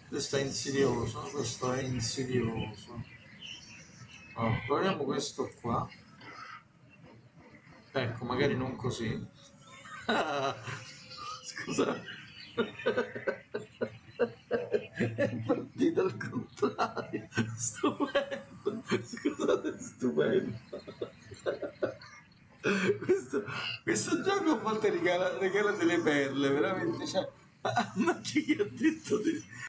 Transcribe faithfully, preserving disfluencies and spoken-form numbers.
Questo è insidioso, questo è insidioso. Allora, proviamo questo qua. Ecco, magari non così. Ah, scusa. È partito al contrario. Stupendo. Scusate, stupendo. Questo, questo gioco a volte regala, regala delle perle, veramente. Cioè, ma chi ha detto di...